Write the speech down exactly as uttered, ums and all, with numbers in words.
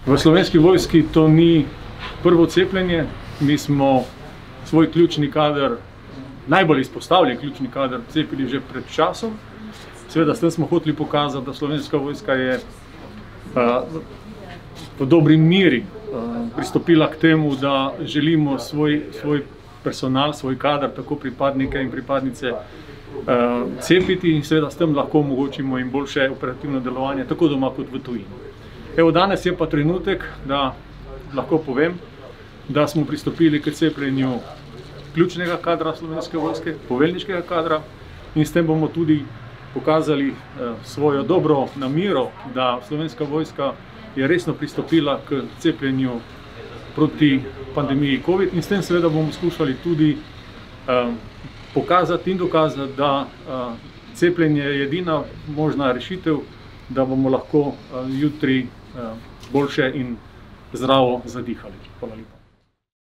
V Slovenski vojski to ni prvo cepljenje. Mi smo svoj ključni kader, najbolj izpostavljen ključni kader, cepili že pred časom. Seveda, s tem smo hoteli pokazati, da Slovenska vojska je uh, v dobri meri uh, pristopila k temu, da želimo svoj, svoj personal, svoj kader, tako pripadnike in pripadnice, uh, cepiti in seveda s tem lahko omogočimo jim boljše operativno delovanje, tako doma kot v tujini. Evo, danes je pa trenutek, da lahko povem, da smo pristopili k cepljenju ključnega kadra Slovenske vojske, poveljniškega kadra, in s tem bomo tudi pokazali eh, svojo dobro namero, da Slovenska vojska je resno pristopila k cepljenju proti pandemiji COVID, in s tem seveda bomo skušali tudi eh, pokazati in dokazati, da eh, cepljenje je edina možna rešitev, da bomo lahko eh, jutri eh, boljše in zdravo zadihali. Hvala lepa.